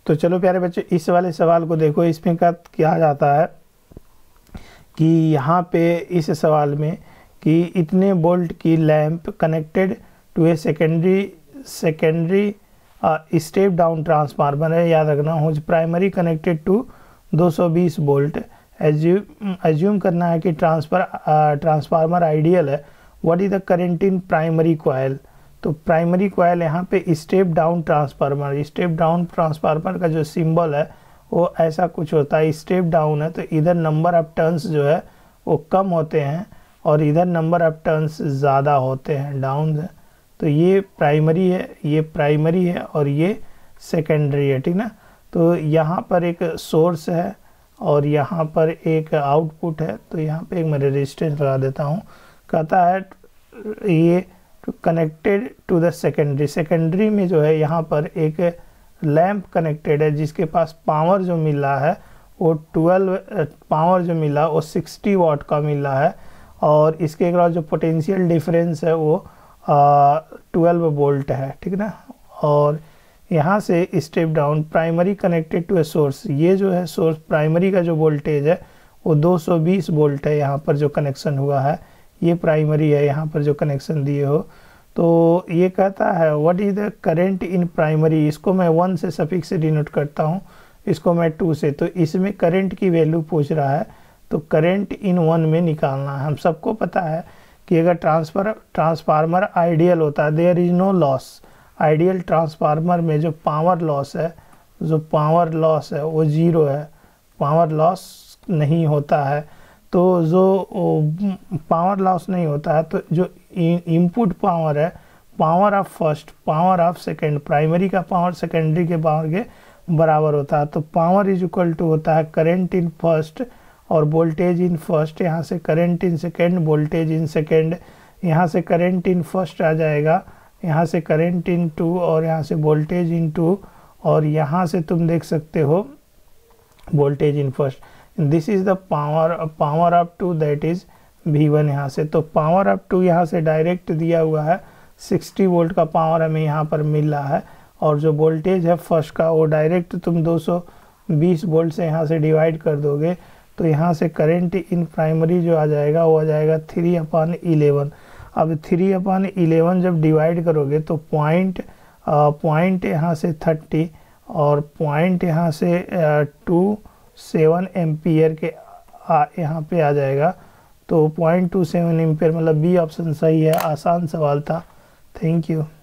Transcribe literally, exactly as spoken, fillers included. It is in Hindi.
तो चलो प्यारे बच्चे इस वाले सवाल को देखो। इसमें क्या किया जाता है कि यहाँ पे इस सवाल में कि इतने वोल्ट की lamp connected to a secondary secondary step down transformer है, याद रखना हो, प्राइमरी कनेक्टेड टू दो सौ बीस वोल्ट। एज्यूम एज्यूम करना है कि ट्रांसफर ट्रांसफार्मर आइडियल है। What is the current in primary coil. तो प्राइमरी कॉइल यहाँ पे step down transformer, step down transformer का जो सिंबल है वो ऐसा कुछ होता है, स्टेप डाउन है तो इधर नंबर ऑफ टर्न्स जो है वो कम होते हैं और इधर नंबर ऑफ टर्न्स ज़्यादा होते हैं, डाउन है। तो ये प्राइमरी है, ये प्राइमरी है और ये सेकेंडरी है, ठीक ना। तो यहाँ पर एक सोर्स है और यहाँ पर एक आउटपुट है। तो यहाँ पे एक मैं रेजिस्टेंस लगा देता हूँ। कहता है ये connected to the secondary, secondary में जो है यहाँ पर एक लैंप कनेक्टेड है जिसके पास पावर जो मिल रहा है वो ट्वेल्व पावर जो मिला वो सिक्सटी वाट का मिल रहा है और इसके अलावा जो पोटेंशियल डिफरेंस है वो ट्वेल्व वोल्ट है, ठीक ना। और यहाँ से step down primary connected to a source, ये जो है सोर्स प्राइमरी का जो वोल्टेज है वो दो सौ बीस वोल्ट है। यहाँ पर जो कनेक्शन हुआ है ये प्राइमरी है, यहाँ पर जो कनेक्शन दिए हो। तो ये कहता है what is the current in primary, इसको मैं वन से सफिक्स से डिनोट करता हूँ, इसको मैं टू से। तो इसमें करंट की वैल्यू पूछ रहा है तो करंट इन वन में निकालना है। हम सबको पता है कि अगर ट्रांसफर ट्रांसफार्मर आइडियल होता है there is no loss, ideal transformer में जो पावर लॉस है जो पावर लॉस है वो जीरो है, पावर लॉस नहीं होता है। तो जो पावर लॉस नहीं होता है तो जो इनपुट पावर है, power of first power of second, primary का पावर सेकेंडरी के पावर के बराबर होता है। तो पावर इज इक्वल टू होता है करंट इन फर्स्ट और वोल्टेज इन फर्स्ट, यहाँ से current in second voltage in second, यहाँ से करंट इन फर्स्ट आ जाएगा, यहाँ से करंट इन टू और यहाँ से वोल्टेज इन टू और यहाँ से तुम देख सकते हो voltage in first. This is the power power up to that is V one. यहाँ से तो पावर अप टू यहाँ से डायरेक्ट दिया हुआ है, सिक्सटी वोल्ट का पावर हमें यहाँ पर मिल रहा है और जो वोल्टेज है फर्स्ट का वो डायरेक्ट तुम दो सौ बीस वोल्ट से यहाँ से डिवाइड कर दोगे तो यहाँ से करंट इन प्राइमरी जो आ जाएगा वो आ जाएगा थ्री अपॉन इलेवन। अब थ्री अपॉन इलेवन जब डिवाइड करोगे तो पॉइंट पॉइंट यहाँ से थर्टी और पॉइंट यहाँ से टू सेवन एम्पियर के यहाँ पे आ जाएगा। तो पॉइंट टू सेवन एम्पियर मतलब बी ऑप्शन सही है। आसान सवाल था। Thank you.